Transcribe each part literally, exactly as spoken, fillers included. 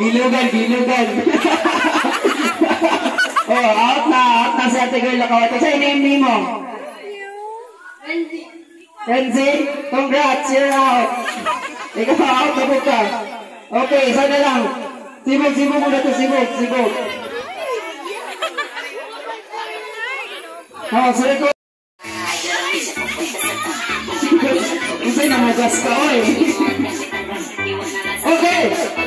Bilugan, bilugan. Oh, out na, out na si ate girl nakawat. Sa name mo? Renzi. Renzi, congrats, you're out. Ikaw out, nabog ka. Okay, sana lang. Sibog, sibog muna to, sibog, sibog. Oh, sorry ko. Isa'y na magas ka, oy. Okay.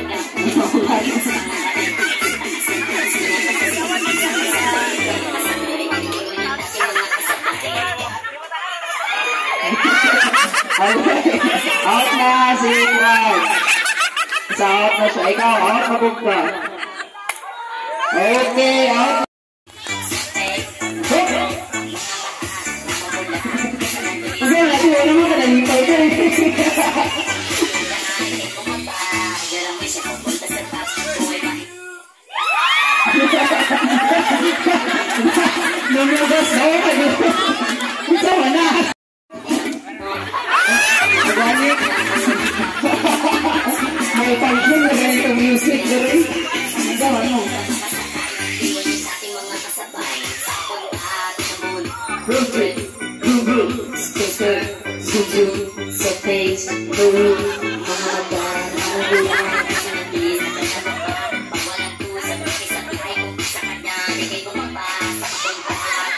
Out na si Cloud. Sa out na siya. Ikaw, out na bug ka. Okay, out. Kasi natin, wala mo ka nalipay ka eh. Namagas na ako. Ito na. Maganik. May function na ganito music na rin. Ito ano. Ruby, Ruby, Sticker, Suju, sa face, Ruby, mga magan, mga gulang, mga nabis, pag walang tusa, isa kay kung sa kanya, di kayo kumabasa, kapagkat.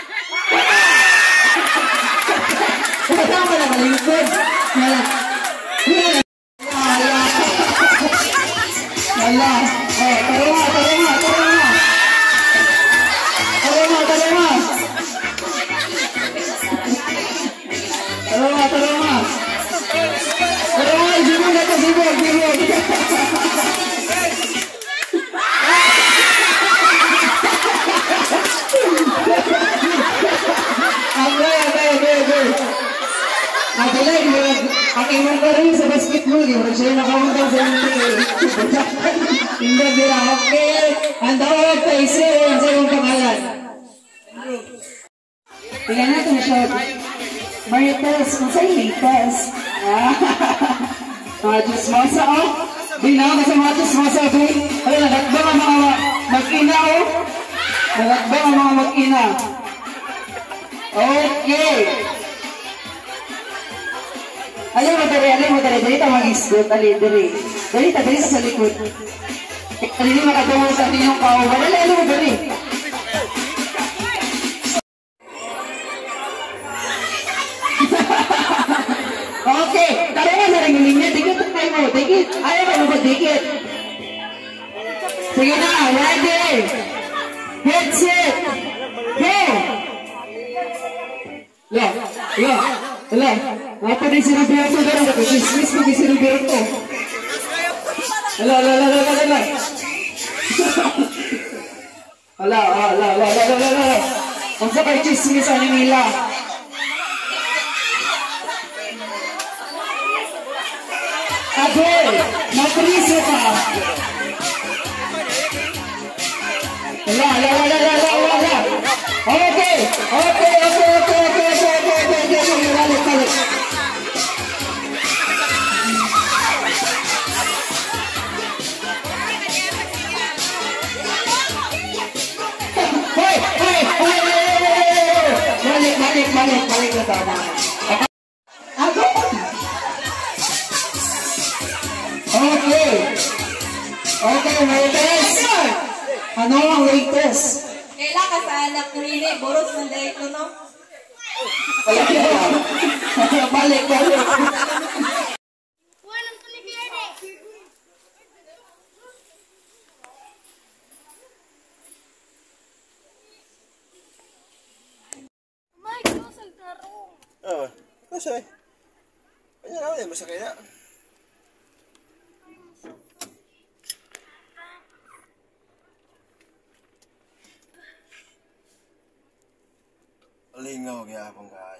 Kaya ka na malingkod. Wala. Wala. Wala. Oh, tarunga, tarunga, tarunga. Tarunga, tarunga. Tarunga, tarunga. Tarunga, sibog na to, sibog, sibog. Okay, okay, okay, okay. Nakalay, ang imong karoon sa basketball, di mo siya nakawantang sa inyo. Hindi nila, okay. Ang tawag pa isi, ang sa iyong pangalan. Tingnan natin na siya. Marites, kung sa'yo Marites. Mga chismosa, oh. Di na ako sa mga chismosa, di. Ay, nagakbang ang mga mag-ina, oh. Nagakbang ang mga mag-ina. Okay. Alam mo tari, alam mo tari, dali ta mag-isgot, dali, dali. Dali ta, dali sa likod. Dali ni makatungong sa atin yung kawa. Dali, alam mo dali. Okay, tara nga sa ringiling niya, dikit ang tayo mo, dikit. Ayaw ka mo ba, dikit? Sige na, ready. Headset. Go! Ya, ya, ya. Apa di sini biar tu darah tu, Christmas tu di sini biar tu. Ala, ala, ala, ala, ala. Ala, ala, ala, ala, ala, ala. Kung sa kay Christmas ani nila. Ate, mapriso ka. Ala, ala, ala, ala, ala, ala. Okay, okay, okay, okay, okay, okay, okay, okay, okay, balik, balik. Hoy, hoy, hoy, balik, balik, balik, balik na tama. Ako. Okay. Okay, latest. Ano ang latest? Kailan ka sa anak nini, boros ng dahil ko, no? Balik, balik, balik. Oh, masay. Ano na yan, masakay na. Lingaw kaya akong ka.